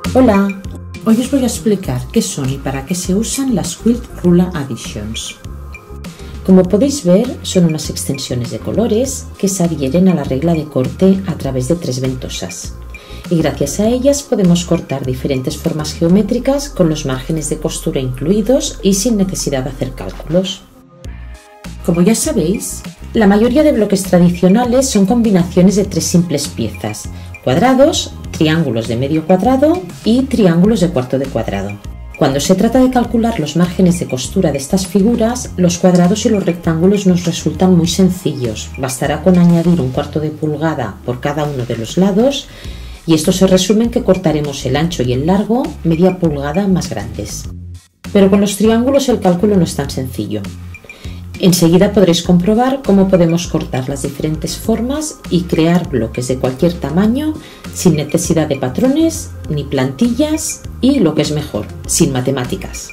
Hola, hoy os voy a explicar qué son y para qué se usan las Quilt Ruler Adhesions. Como podéis ver, son unas extensiones de colores que se adhieren a la regla de corte a través de 3 ventosas. Y gracias a ellas podemos cortar diferentes formas geométricas con los márgenes de costura incluidos y sin necesidad de hacer cálculos. Como ya sabéis, la mayoría de bloques tradicionales son combinaciones de 3 simples piezas: cuadrados, triángulos de medio cuadrado y triángulos de cuarto de cuadrado. Cuando se trata de calcular los márgenes de costura de estas figuras, los cuadrados y los rectángulos nos resultan muy sencillos. Bastará con añadir un cuarto de pulgada por cada uno de los lados y esto se resume en que cortaremos el ancho y el largo media pulgada más grandes. Pero con los triángulos el cálculo no es tan sencillo. Enseguida podréis comprobar cómo podemos cortar las diferentes formas y crear bloques de cualquier tamaño sin necesidad de patrones ni plantillas y, lo que es mejor, sin matemáticas.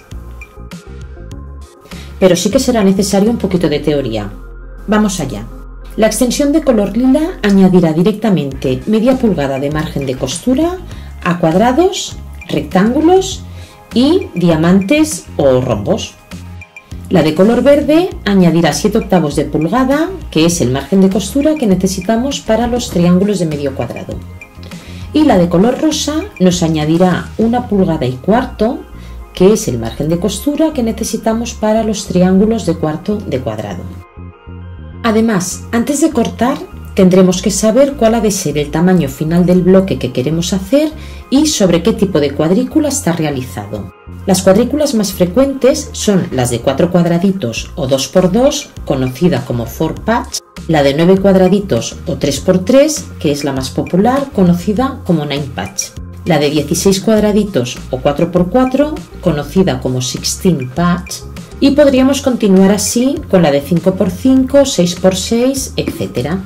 Pero sí que será necesario un poquito de teoría. Vamos allá. La extensión de color lila añadirá directamente media pulgada de margen de costura a cuadrados, rectángulos y diamantes o rombos. La de color verde añadirá 7/8 de pulgada, que es el margen de costura que necesitamos para los triángulos de medio cuadrado. Y la de color rosa nos añadirá 1,25 pulgadas, que es el margen de costura que necesitamos para los triángulos de cuarto de cuadrado. Además, antes de cortar, tendremos que saber cuál ha de ser el tamaño final del bloque que queremos hacer y sobre qué tipo de cuadrícula está realizado. Las cuadrículas más frecuentes son las de 4 cuadraditos o 2×2, conocida como 4-patch, la de 9 cuadraditos o 3×3, que es la más popular, conocida como 9-patch, la de 16 cuadraditos o 4×4, conocida como 16-patch, y podríamos continuar así con la de 5×5, 6×6, etc.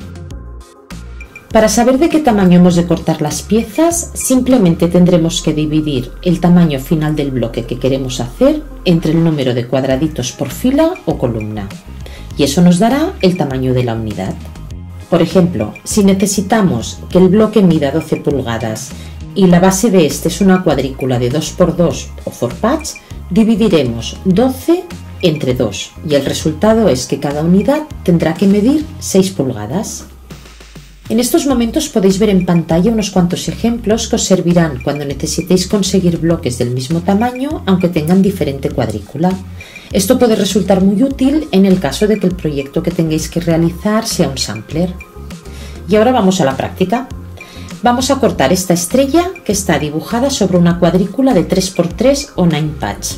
Para saber de qué tamaño hemos de cortar las piezas, simplemente tendremos que dividir el tamaño final del bloque que queremos hacer entre el número de cuadraditos por fila o columna, y eso nos dará el tamaño de la unidad. Por ejemplo, si necesitamos que el bloque mida 12 pulgadas y la base de este es una cuadrícula de 2×2 o 4-patch, dividiremos 12 entre 2 y el resultado es que cada unidad tendrá que medir 6 pulgadas. En estos momentos podéis ver en pantalla unos cuantos ejemplos que os servirán cuando necesitéis conseguir bloques del mismo tamaño aunque tengan diferente cuadrícula. Esto puede resultar muy útil en el caso de que el proyecto que tengáis que realizar sea un sampler. Y ahora vamos a la práctica. Vamos a cortar esta estrella que está dibujada sobre una cuadrícula de 3×3 o 9-patch.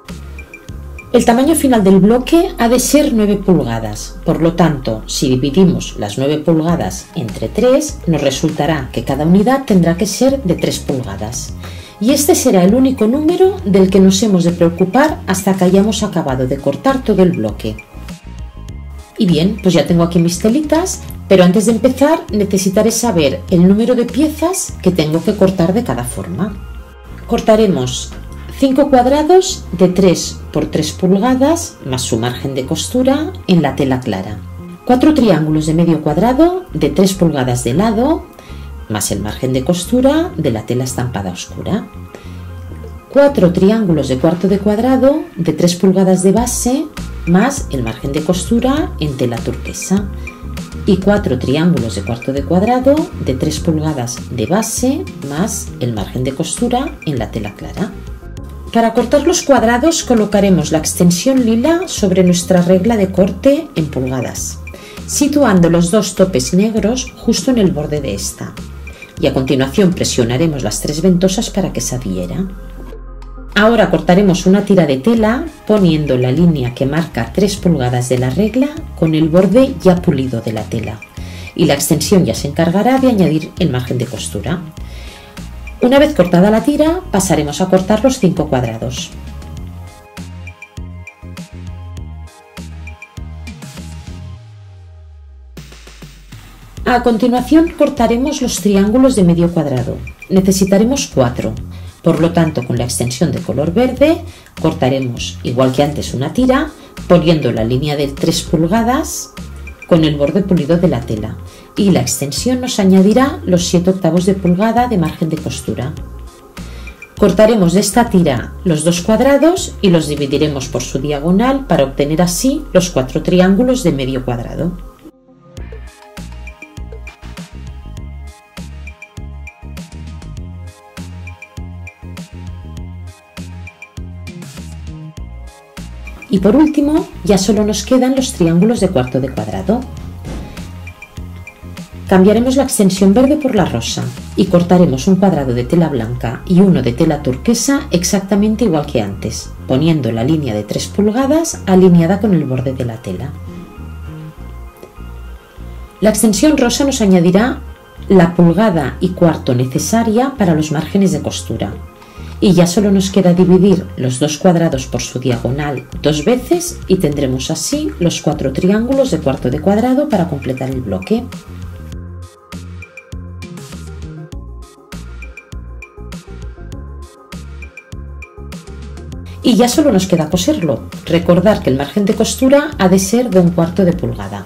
El tamaño final del bloque ha de ser 9 pulgadas, por lo tanto, si dividimos las 9 pulgadas entre 3, nos resultará que cada unidad tendrá que ser de 3 pulgadas. Y este será el único número del que nos hemos de preocupar hasta que hayamos acabado de cortar todo el bloque. Y bien, pues ya tengo aquí mis telitas, pero antes de empezar necesitaré saber el número de piezas que tengo que cortar de cada forma. Cortaremos 5 cuadrados de 3×3 pulgadas más su margen de costura en la tela clara, 4 triángulos de medio cuadrado de 3 pulgadas de lado más el margen de costura de la tela estampada oscura, 4 triángulos de cuarto de cuadrado de 3 pulgadas de base más el margen de costura en tela turquesa y 4 triángulos de cuarto de cuadrado de 3 pulgadas de base más el margen de costura en la tela clara. Para cortar los cuadrados colocaremos la extensión lila sobre nuestra regla de corte en pulgadas, situando los 2 topes negros justo en el borde de esta, y a continuación presionaremos las 3 ventosas para que se adhiera. Ahora cortaremos una tira de tela poniendo la línea que marca 3 pulgadas de la regla con el borde ya pulido de la tela, y la extensión ya se encargará de añadir el margen de costura. Una vez cortada la tira, pasaremos a cortar los 5 cuadrados. A continuación cortaremos los triángulos de medio cuadrado. Necesitaremos 4, por lo tanto con la extensión de color verde cortaremos igual que antes una tira, poniendo la línea de 3 pulgadas con el borde pulido de la tela, y la extensión nos añadirá los 7/8 de pulgada de margen de costura. Cortaremos de esta tira los dos cuadrados y los dividiremos por su diagonal para obtener así los 4 triángulos de medio cuadrado. Y por último, ya solo nos quedan los triángulos de cuarto de cuadrado. Cambiaremos la extensión verde por la rosa y cortaremos un cuadrado de tela blanca y uno de tela turquesa exactamente igual que antes, poniendo la línea de 3 pulgadas alineada con el borde de la tela. La extensión rosa nos añadirá la pulgada y cuarto necesaria para los márgenes de costura. Y ya solo nos queda dividir los dos cuadrados por su diagonal 2 veces y tendremos así los 4 triángulos de cuarto de cuadrado para completar el bloque. Y ya solo nos queda coserlo. Recordar que el margen de costura ha de ser de 1/4 de pulgada.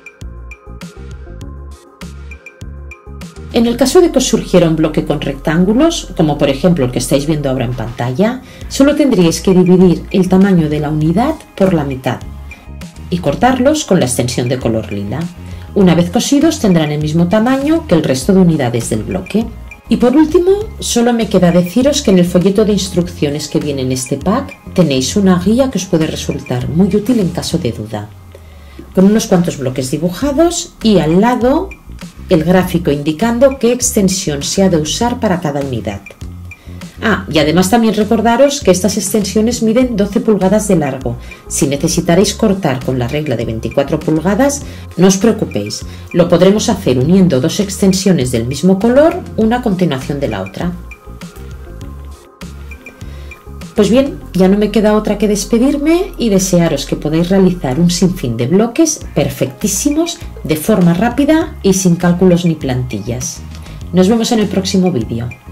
En el caso de que os surgiera un bloque con rectángulos, como por ejemplo el que estáis viendo ahora en pantalla, solo tendríais que dividir el tamaño de la unidad por la mitad y cortarlos con la extensión de color lila. Una vez cosidos tendrán el mismo tamaño que el resto de unidades del bloque. Y por último, solo me queda deciros que en el folleto de instrucciones que viene en este pack tenéis una guía que os puede resultar muy útil en caso de duda, con unos cuantos bloques dibujados y al lado el gráfico indicando qué extensión se ha de usar para cada unidad. Y además también recordaros que estas extensiones miden 12 pulgadas de largo. Si necesitaréis cortar con la regla de 24 pulgadas, no os preocupéis, lo podremos hacer uniendo 2 extensiones del mismo color, una a continuación de la otra. Pues bien, ya no me queda otra que despedirme y desearos que podáis realizar un sinfín de bloques perfectísimos, de forma rápida y sin cálculos ni plantillas. Nos vemos en el próximo vídeo.